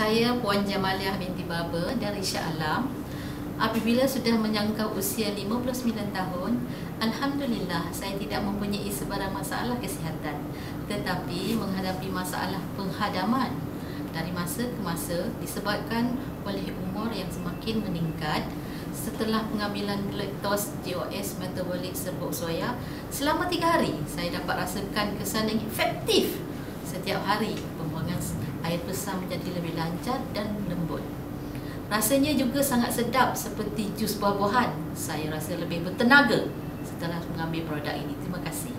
Saya Puan Jamaliah binti Baba dari Shah Alam. Apabila sudah menjangkau usia 59 tahun, Alhamdulillah saya tidak mempunyai sebarang masalah kesihatan, tetapi menghadapi masalah penghadaman dari masa ke masa disebabkan oleh umur yang semakin meningkat. Setelah pengambilan Laktoze PES metabolic serbuk soya selama 3 hari, saya dapat rasakan kesan yang efektif. Setiap hari pembuangan air besar menjadi lebih lancar dan lembut. Rasanya juga sangat sedap seperti jus buah-buahan. Saya rasa lebih bertenaga setelah mengambil produk ini. Terima kasih.